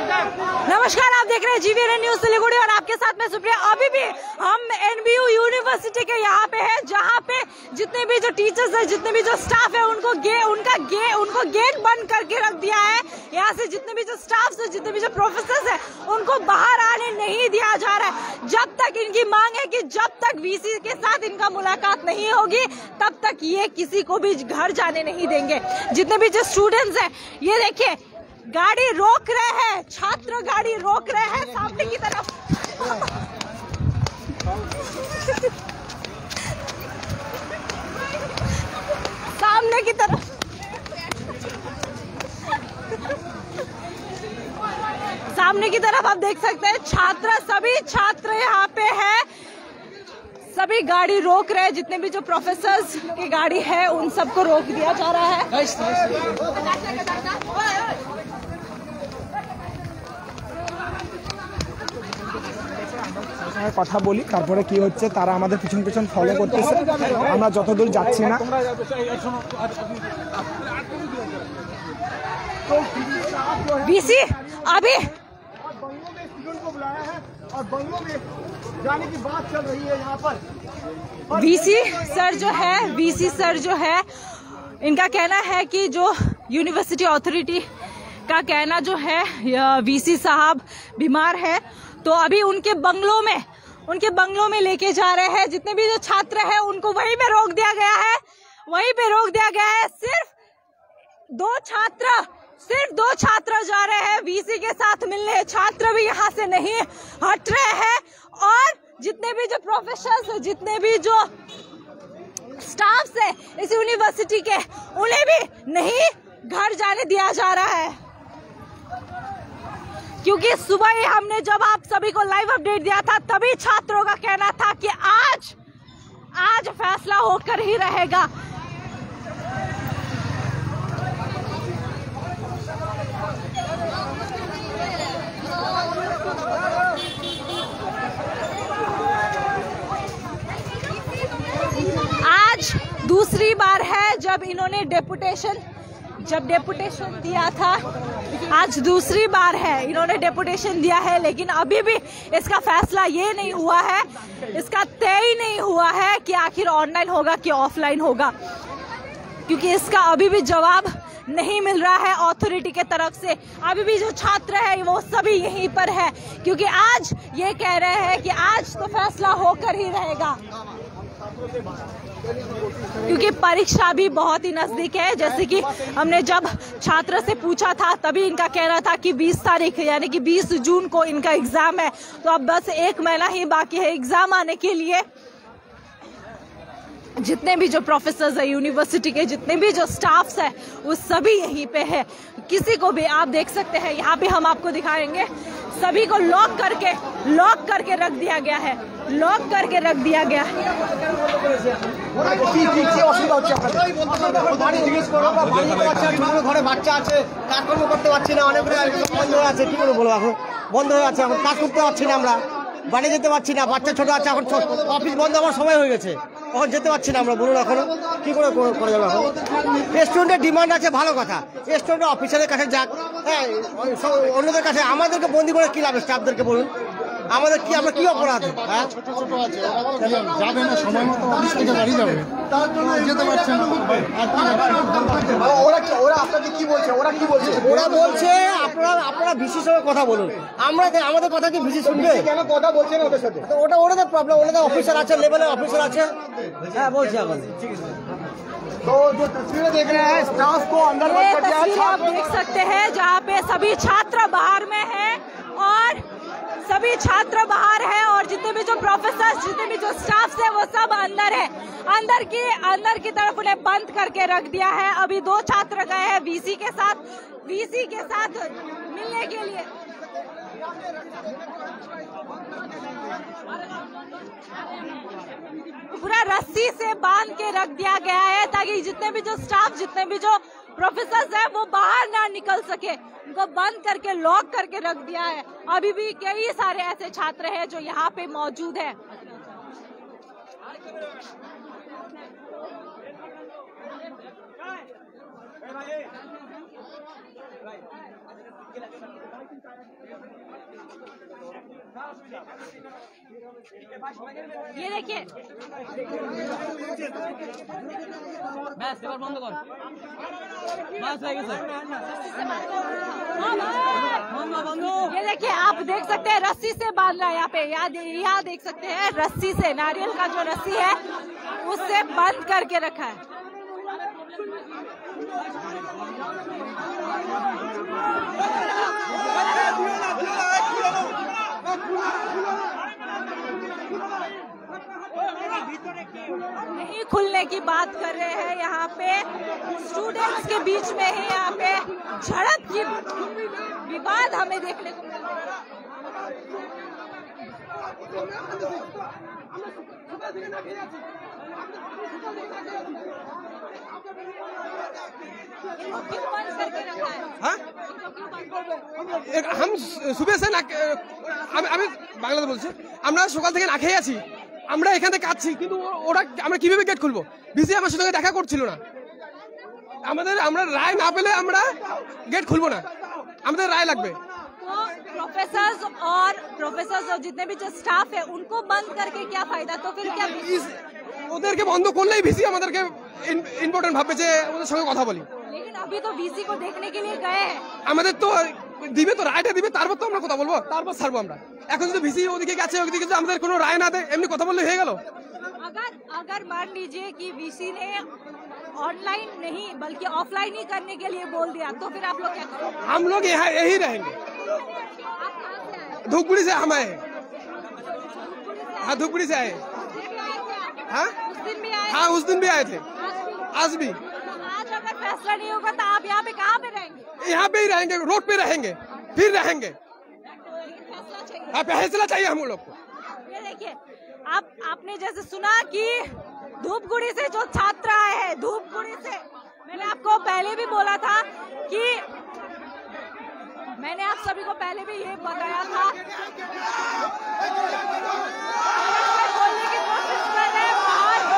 नमस्कार, आप देख रहे हैं जीवीएन न्यूज सिलीगुड़ी और आपके साथ मैं सुप्रिया। अभी भी हम एनबीयू यूनिवर्सिटी के यहाँ पे हैं, जहाँ पे जितने भी जो टीचर्स हैं, जितने भी जो स्टाफ है, उनको गेट बंद करके रख दिया है। यहाँ से जितने भी जो स्टाफ है, जितने भी जो प्रोफेसर है, उनको बाहर आने नहीं दिया जा रहा है। जब तक इनकी मांग है कि जब तक वीसी के साथ इनका मुलाकात नहीं होगी, तब तक ये किसी को भी घर जाने नहीं देंगे। जितने भी जो स्टूडेंट्स हैं, ये देखिए गाड़ी रोक रहे हैं, छात्र गाड़ी रोक रहे हैं सामने की तरफ। सामने की तरफ आप देख सकते हैं सभी छात्र यहाँ पे हैं। सभी गाड़ी रोक रहे हैं, जितने भी जो प्रोफेसर्स की गाड़ी है उन सबको रोक दिया जा रहा है। কথা বলি, তারপরে কি হচ্ছে তারা আমাদের পিছন পিছন ফলো করতেছে। আমরা যতদূর যাচ্ছি না। वीसी अभी जाने की बात चल रही है यहाँ पर। वीसी सर जो है इनका कहना है कि जो यूनिवर्सिटी अथॉरिटी का कहना जो है, वीसी साहब बीमार है, तो अभी उनके बंगलों में लेके जा रहे हैं। जितने भी जो छात्र हैं उनको वहीं पे रोक दिया गया है। सिर्फ दो छात्र जा रहे हैं वीसी के साथ मिलने। छात्र भी यहाँ से नहीं हट रहे हैं और जितने भी जो प्रोफेसर्स है, जितने भी जो स्टाफ है इस यूनिवर्सिटी के, उन्हें भी नहीं घर जाने दिया जा रहा है। क्योंकि सुबह ही हमने जब आप सभी को लाइव अपडेट दिया था, तभी छात्रों का कहना था कि आज फैसला होकर ही रहेगा। आज दूसरी बार है जब इन्होंने डेपुटेशन दिया था। आज दूसरी बार है इन्होंने डेपुटेशन दिया है, लेकिन अभी भी इसका फैसला ये नहीं हुआ है, इसका तय नहीं हुआ है कि आखिर ऑनलाइन होगा कि ऑफलाइन होगा, क्योंकि इसका अभी भी जवाब नहीं मिल रहा है अथॉरिटी के तरफ से। अभी भी जो छात्र है वो सभी यहीं पर है, क्योंकि आज ये कह रहे हैं कि आज तो फैसला होकर ही रहेगा, क्योंकि परीक्षा भी बहुत ही नजदीक है। जैसे कि हमने जब छात्र से पूछा था, तभी इनका कहना था कि 20 तारीख यानी कि 20 जून को इनका एग्जाम है, तो अब बस 1 महीना ही बाकी है एग्जाम आने के लिए। जितने भी जो प्रोफेसर्स है यूनिवर्सिटी के, जितने भी जो स्टाफ्स है, वो सभी यहीं पे है। किसी को भी आप देख सकते हैं, यहाँ पे हम आपको दिखाएंगे, सभी को लॉक करके रख दिया गया है। ঘরে বাচ্চা আছে, কাজকর্ম করতে পারছি না, অনেকগুলো বন্ধ হয়ে আছে। কি করে বলবো, এখন বন্ধ হয়ে আছে, এখন কাজ করতে পারছি না, আমরা বাড়ি যেতে পারছি না, বাচ্চা ছোট আছে, এখন অফিস বন্ধ হওয়ার সময় হয়ে গেছে, এখন যেতে পারছি না আমরা। বলুন এখনো কি করে করা যাবে? এখন স্টুডেন্টের ডিমান্ড আছে, ভালো কথা, স্টুডেন্ট অফিসারের কাছে যাক, হ্যাঁ, অন্যদের কাছে। আমাদেরকে বন্দি করে কি লাভ? স্টাফদেরকে বলুন, আমাদের কি, আমরা কি অপরাধ? হ্যাঁ, ছোট আছে, যাবে না সময় মতো অফিস থেকে বাড়ি যাবে, তার জন্য যেতে পারছে না। ওরা আপনাকে কি বলছে? ওরা বলছে আপনারা ভিসির সঙ্গে কথা বলুন। আমাদের কথা কি ভিসি শুনবে? কেন কথা বলছেন ওদের সাথে? ওটা ওদের প্রবলেম, ওদের অফিসার আছে, লেভেলের অফিসার আছে। হ্যাঁ, বলছি এখন। तो जो तस्वीरें देख रहे हैं, स्टाफ को अंदर मत कर दिया। तस्वीरें आप देख सकते हैं जहाँ पे सभी छात्र बाहर में हैं और जितने भी जो प्रोफेसर, जितने भी जो स्टाफ है, वो सब अंदर है। अंदर की तरफ उन्हें बंद करके रख दिया है। अभी 2 छात्र गए हैं वीसी के साथ मिलने के लिए। पूरा रस्सी से बांध के रख दिया गया है, ताकि जितने भी जो स्टाफ, जितने भी जो प्रोफेसर है, वो बाहर ना निकल सके। उनको बंद करके लॉक करके रख दिया है। अभी भी कई सारे ऐसे छात्र हैं जो यहाँ पे मौजूद है। Right. ये देखिए बंद कर ये देखिए आप देख सकते हैं रस्सी से बांध रहा है यहाँ पे। यहाँ देख सकते हैं रस्सी से, नारियल का जो रस्सी है उससे बंद करके रखा है। नहीं खुलने की बात कर रहे हैं। यहाँ पे स्टूडेंट्स के बीच में ही यहाँ पे झड़प की विवाद हमें देखने को मिल रहा है। क्यों बंद करके रखा है? हम सुबह से না আমি বাংলাতে বলছি, আমরা সকাল থেকে না খেয়ে আছি, আমরা এখান থেকে কাটছি, কিন্তু ওরা আমরা কিভাবে গেট খুলবো? বিসি আমার সাথে দেখা করছিল না, আমরা রায় না পেলে আমরা গেট খুলবো না, আমাদের রায় লাগবে। प्रोफेसर्स और जितने भी जो स्टाफ है उनको बंद करके क्या फायदा? तो फिर क्या ওদেরকে বন্ধ করলেই ভিসি আমাদেরকে ইম্পর্টেন্ট ভাববে যে ওদের সঙ্গে কথা বলি। लेकिन अभी तो वीसी को देखने के लिए गए हैं। আমাদের তো দিবে, তো রায়টা দিবে, তারপর তো আমরা কথা বলবো, তারপর ছাড়বো আমরা। এখন যদি ভিসি ওদিকে গেছে, ওদিকে যদি আমাদের কোনো রায় না দেয়, এমনি কথা বললে হয়ে গেল। अगर मान लीजिए कि वीसी ने ऑनलाइन नहीं बल्कि ऑफलाइन ही करने के लिए बोल दिया, तो फिर आप लोग क्या करोगे? हम लोग यहाँ यही रहेंगे। धूपगुड़ी से हम आए। हाँ, धूपगुड़ी से आए। हाँ, उस दिन भी आए? हाँ, उस दिन भी आए थे, आज भी। आज अगर फैसला नहीं होगा तो आप यहाँ पे कहाँ पे रहेंगे? यहाँ पे ही रहेंगे, रोड पे रहेंगे, फिर रहेंगे। फैसला चाहिए। हाँ, फैसला चाहिए हम लोग को। ये देखिए आपने जैसे सुना कि धूपगुड़ी से जो छात्र आए हैं, धूपगुड़ी से, मैंने आपको पहले भी बोला था कि मैंने आप सभी को पहले भी ये बताया था, बोलने की कोशिश कर रहे हैं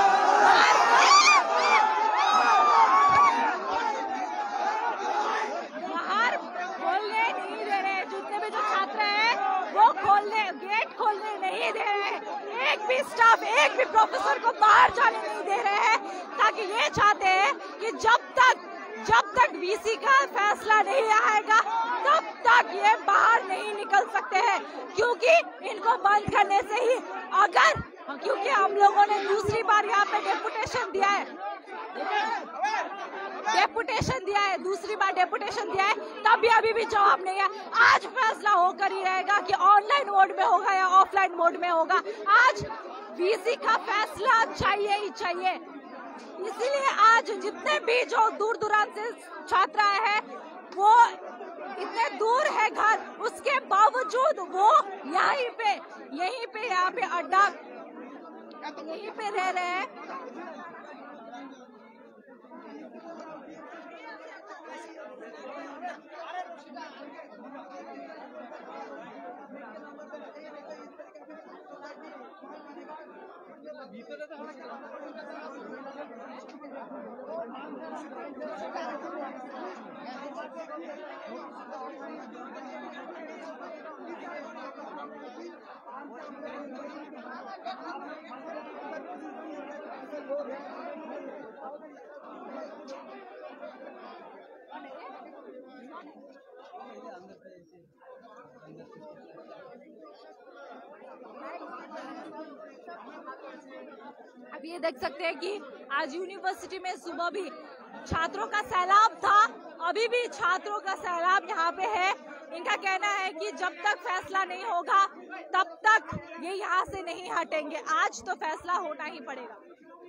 बाहर बोलने नहीं दे रहे हैं। जितने भी जो छात्र हैं वो गेट खोलने नहीं दे रहे हैं। एक भी स्टाफ, एक भी प्रोफेसर को बाहर जाने नहीं दे रहे हैं, ताकि ये चाहते हैं कि जब तक वीसी का फैसला नहीं आएगा तब तक ये बाहर नहीं निकल सकते हैं, क्योंकि इनको बंद करने से ही क्योंकि हम लोगों ने दूसरी बार यहाँ पे डेपुटेशन दिया है, दूसरी बार डेपुटेशन दिया है, तब भी अभी भी जवाब नहीं है। आज फैसला होकर ही रहेगा कि ऑनलाइन मोड में होगा या ऑफलाइन मोड में होगा। आज वीसी का फैसला चाहिए ही चाहिए। इसीलिए आज जितने भी जो दूर दराज से छात्र आए हैं, वो इतने दूर है घर, उसके बावजूद वो यहीं पे यहाँ पे अड्डा यहीं पे रह रहे हैं। अब ये देख सकते हैं कि आज यूनिवर्सिटी में सुबह भी छात्रों का सैलाब था, अभी भी छात्रों का सैलाब यहाँ पे है। इनका कहना है कि जब तक फैसला नहीं होगा तब तक ये यहाँ से नहीं हटेंगे। आज तो फैसला होना ही पड़ेगा।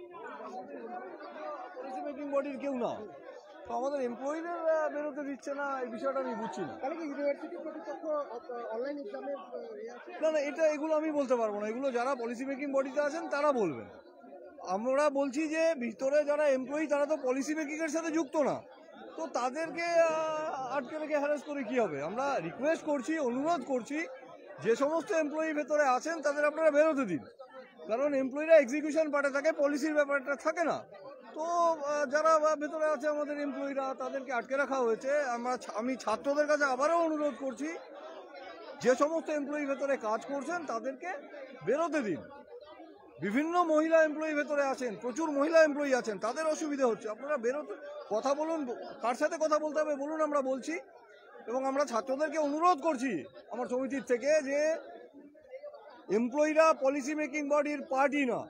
কেউ না তো আমাদের এমপ্লয়িদের বেরোতে দিচ্ছে না, এই বিষয়টা আমি বুঝছি না। তাহলে কি ইউনিভার্সিটি কর্তৃপক্ষ অনলাইন এক্সামে না না এটা এগুলো আমি বলতে পারবো না, এগুলো যারা পলিসি মেকিং বডিতে আছেন তারা বলবেন। আমরা বলছি যে ভিতরে যারা এমপ্লয়ি তারা তো পলিসি মেকিং এর সাথে যুক্ত না, তো তাদেরকে আটকে রেখে হ্যারাস করে কি হবে? আমরা রিকোয়েস্ট করছি, অনুরোধ করছি যে সমস্ত এমপ্লয়ি ভেতরে আছেন তাদের আপনারা বেরোতে দিন, কারণ এমপ্লয়িরা এক্সিকিউশন পার্টে থাকে, পলিসির ব্যাপারটা থাকে না। তো যারা ভেতরে আছে আমাদের এমপ্লয়িরা তাদেরকে আটকে রাখা হয়েছে। আমি ছাত্রদের কাছে আবারও অনুরোধ করছি যে সমস্ত এমপ্লয়ি ভেতরে কাজ করছেন তাদেরকে বেরোতে দিন। বিভিন্ন মহিলা এমপ্লয়ি ভেতরে আছেন, প্রচুর মহিলা এমপ্লয়ি আছেন, তাদের অসুবিধা হচ্ছে। আপনারা বেরোতে, কথা বলুন, কার সাথে কথা বলতে হবে বলুন, আমরা বলছি। এবং আমরা ছাত্রদেরকে অনুরোধ করছি আমার সমিতির থেকে যে এমপ্লয়িরা পলিসি মেকিং বডির পার্টি না।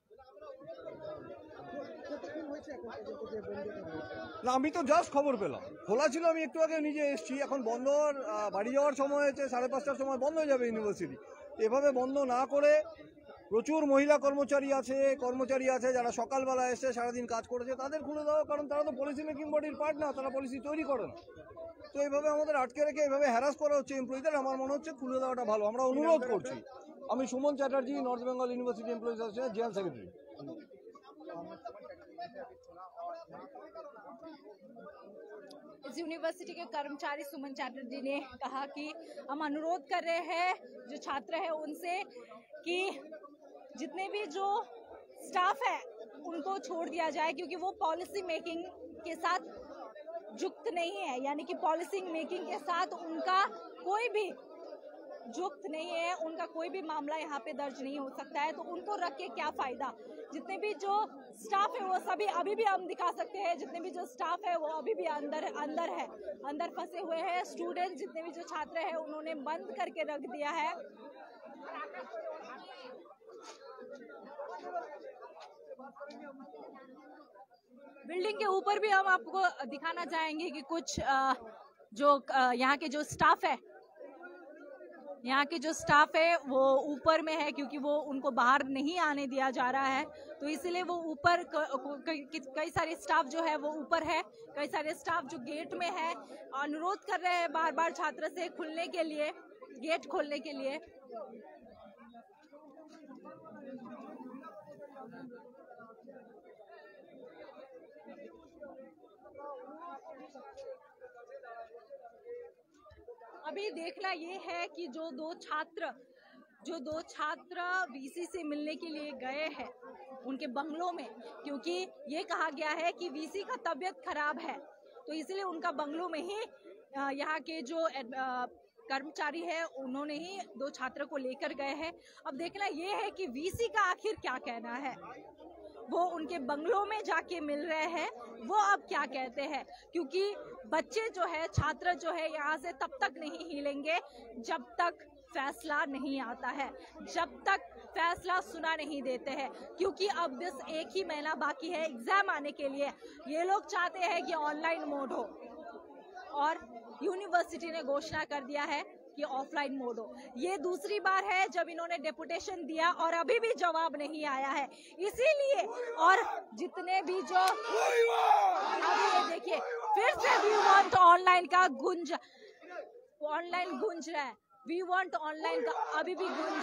না, আমি তো জাস্ট খবর পেলাম, খোলা ছিল, আমি একটু আগে নিজে এসেছি। এখন বন্ধ হওয়ার, বাড়ি যাওয়ার সময় হয়েছে, 5:30টার সময় বন্ধ হয়ে যাবে ইউনিভার্সিটি। এভাবে বন্ধ না করে, প্রচুর মহিলা কর্মচারী আছে যারা সকালবেলা এসে সারাদিন কাজ করেছে, তাদের খুলে দাও, কারণ তারা তো পলিসি মেকিং বডির পার্ট না, তারা পলিসি তৈরি করে না। তো এইভাবে আমাদের আটকে রেখে এভাবে হ্যারাস করা হচ্ছে এমপ্লয়িদের। আমার মনে হচ্ছে খুলে দেওয়াটা ভালো, আমরা অনুরোধ করছি। আমি Suman Chatterjee, north Bengal university employees association general secretary. इस यूनिवर्सिटी के कर्मचारी सुमन चैटर्जी ने कहा कि हम अनुरोध कर रहे हैं जो छात्र हैं उनसे कि जितने भी जो स्टाफ है उनको छोड़ दिया जाए, क्योंकि वो पॉलिसी मेकिंग के साथ युक्त नहीं है, यानी कि पॉलिसी मेकिंग के साथ उनका कोई भी युक्त नहीं है, उनका कोई भी मामला यहाँ पे दर्ज नहीं हो सकता है। तो उनको रख के क्या फायदा। जितने भी जो स्टाफ है वो सभी अभी भी हम दिखा सकते हैं, जितने भी जो स्टाफ है वो अभी भी अंदर फंसे हुए हैं। स्टूडेंट जितने भी जो छात्र हैं उन्होंने बंद करके रख दिया है। बिल्डिंग के ऊपर भी हम आपको दिखाना चाहेंगे कि कुछ जो यहाँ के जो स्टाफ है वो ऊपर में है, क्योंकि वो उनको बाहर नहीं आने दिया जा रहा है। तो इसलिए वो ऊपर कई सारे स्टाफ जो है वो ऊपर है, कई सारे स्टाफ जो गेट में है। अनुरोध कर रहे हैं बार बार छात्र से खुलने के लिए, गेट खोलने के लिए। अभी देखना ये है कि जो दो छात्र वीसी से मिलने के लिए गए हैं उनके बंगलों में, क्योंकि ये कहा गया है कि वीसी का तबीयत खराब है, तो इसलिए उनका बंगलों में ही यहाँ के जो कर्मचारी है उन्होंने ही दो छात्र को लेकर गए हैं। अब देखना ये है कि वीसी का आखिर क्या कहना है। वो उनके बंगलों में जाके मिल रहे हैं, वो अब क्या कहते हैं, क्योंकि बच्चे जो है, छात्र जो है यहाँ से तब तक नहीं हिलेंगे जब तक फैसला नहीं आता है, जब तक फैसला सुना नहीं देते हैं। क्योंकि अब बस एक ही महीना बाकी है एग्जाम आने के लिए। ये लोग चाहते हैं कि ऑनलाइन मोड हो, और यूनिवर्सिटी ने घोषणा कर दिया है कि ऑफलाइन मोड हो। ये दूसरी बार है जब इन्होंने डेपुटेशन दिया और अभी भी जवाब नहीं आया है। इसीलिए और जितने भी जो अभी ये देखिए फिर से वी वांट ऑनलाइन का गूंज रहा है, वी वांट ऑनलाइन का अभी भी गूंज।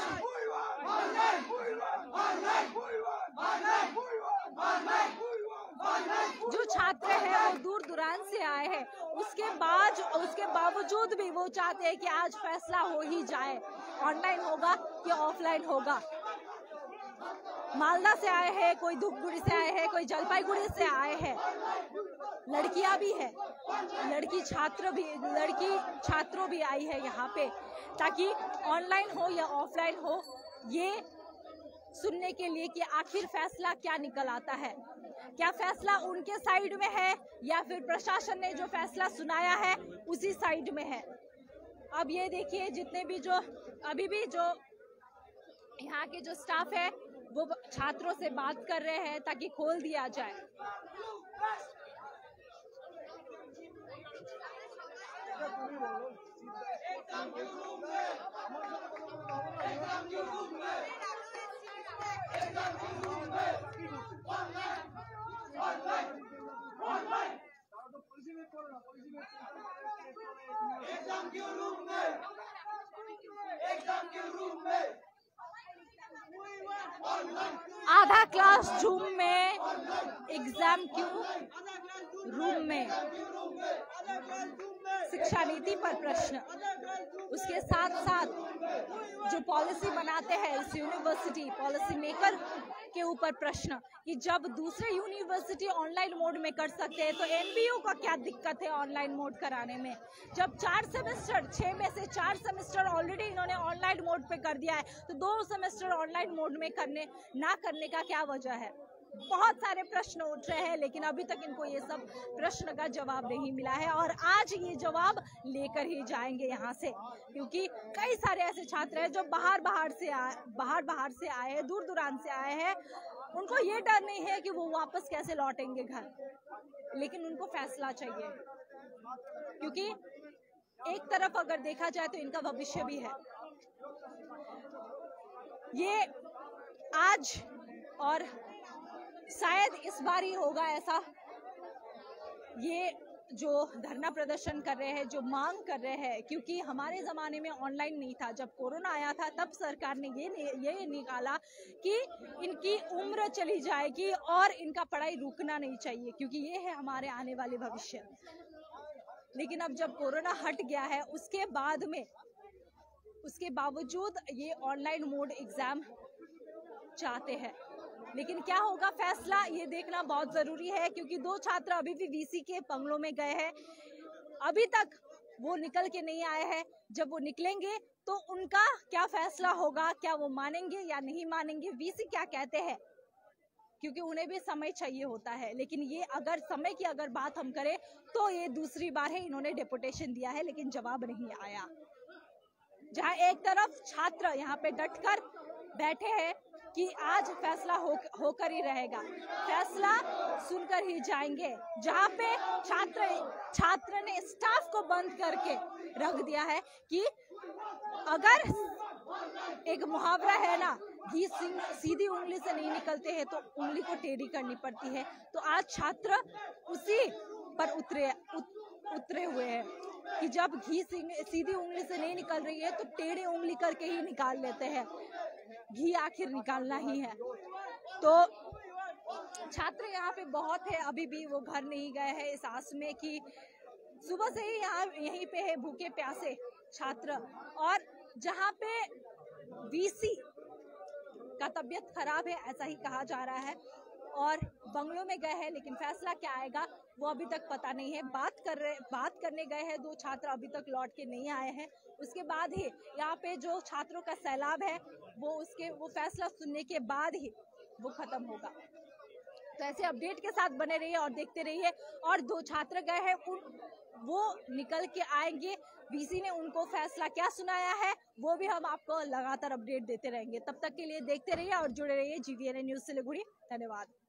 जो छात्र हैं वो दूर दुरान से आए हैं, उसके बावजूद भी वो चाहते हैं कि आज फैसला हो ही जाए, ऑनलाइन होगा कि ऑफलाइन होगा। मालदा से आए हैं, कोई धूपगुड़ी से आए हैं, कोई जलपाईगुड़ी से आए हैं, लड़कियां भी है, लड़की छात्रों भी आई है यहाँ पे, ताकि ऑनलाइन हो या ऑफलाइन हो ये सुनने के लिए कि आखिर फैसला क्या निकल आता है। क्या फैसला उनके साइड में है या फिर प्रशासन ने जो फैसला सुनाया है उसी साइड में है। अब ये देखिए जितने भी जो अभी भी जो यहाँ के जो स्टाफ है वो छात्रों से बात कर रहे हैं ताकि खोल दिया जाए। आधा क्लास जूम में, एग्जाम क्यों रूम में। शिक्षा नीति पर प्रश्न, उसके साथ साथ जो पॉलिसी बनाते हैं इस यूनिवर्सिटी पॉलिसी मेकर के ऊपर प्रश्न कि जब दूसरे यूनिवर्सिटी ऑनलाइन मोड में कर सकते हैं तो एनबीयू का क्या दिक्कत है ऑनलाइन मोड कराने में। जब 4 सेमेस्टर 6 में से 4 सेमेस्टर ऑलरेडी इन्होंने ऑनलाइन मोड पे कर दिया है तो 2 सेमेस्टर ऑनलाइन मोड में ना करने का क्या वजह है। बहुत सारे प्रश्न उठ रहे हैं लेकिन अभी तक इनको ये सब प्रश्न का जवाब नहीं मिला है और आज ये जवाब लेकर ही जाएंगे यहाँ से, क्योंकि कई सारे ऐसे छात्र हैं जो बाहर से आए हैं, दूर दुरान से आए हैं। उनको ये डर नहीं है कि वो वापस कैसे लौटेंगे घर, लेकिन उनको फैसला चाहिए, क्योंकि एक तरफ अगर देखा जाए तो इनका भविष्य भी है। ये आज और शायद इस बार ही होगा ऐसा, ये जो धरना प्रदर्शन कर रहे हैं, जो मांग कर रहे हैं, क्योंकि हमारे ज़माने में ऑनलाइन नहीं था। जब कोरोना आया था तब सरकार ने ये निकाला कि इनकी उम्र चली जाएगी और इनका पढ़ाई रुकना नहीं चाहिए, क्योंकि ये है हमारे आने वाले भविष्य। लेकिन अब जब कोरोना हट गया है उसके बावजूद ये ऑनलाइन मोड एग्जाम चाहते हैं। लेकिन क्या होगा फैसला, ये देखना बहुत जरूरी है, क्योंकि 2 छात्र अभी भी वीसी के बंगलों में गए हैं, अभी तक वो निकल के नहीं आए हैं। जब वो निकलेंगे तो उनका क्या फैसला होगा, क्या वो मानेंगे या नहीं मानेंगे, वीसी क्या कहते हैं, क्योंकि उन्हें भी समय चाहिए होता है। लेकिन ये अगर समय की अगर बात हम करें तो ये दूसरी बार है इन्होंने डेपुटेशन दिया है लेकिन जवाब नहीं आया। जहां एक तरफ छात्र यहाँ पे डटकर बैठे हैं कि आज फैसला होकर ही रहेगा, फैसला सुनकर ही जाएंगे। जहां पे छात्र ने स्टाफ को बंद करके रख दिया है कि अगर एक मुहावरा है ना, घी सीधी उंगली से नहीं निकलते हैं तो उंगली को टेढ़ी करनी पड़ती है, तो आज छात्र उसी पर उतरे हुए हैं कि जब घी सीधी उंगली से नहीं निकल रही है तो टेढ़ी उंगली करके ही निकाल लेते हैं, घी आखिर निकालना ही है। तो छात्र यहाँ पे बहुत है, अभी भी वो घर नहीं गए हैं इस आस में कि सुबह से ही यहीं पे है भूखे प्यासे छात्र। और जहाँ पे वीसी का तबीयत खराब है ऐसा ही कहा जा रहा है और बंगलों में गए हैं, लेकिन फैसला क्या आएगा वो अभी तक पता नहीं है। बात करने गए हैं 2 छात्र, अभी तक लौट के नहीं आए हैं। उसके बाद ही यहाँ पे जो छात्रों का सैलाब है वो फैसला सुनने के बाद ही वो खत्म होगा। तो ऐसे अपडेट के साथ बने रहिए और देखते रहिए। और 2 छात्र गए हैं, वो निकल के आएंगे, वीसी ने उनको फैसला क्या सुनाया है वो भी हम आपको लगातार अपडेट देते रहेंगे। तब तक के लिए देखते रहिए और जुड़े रहिए GVNA न्यूज़ सिलीगुड़ी। धन्यवाद।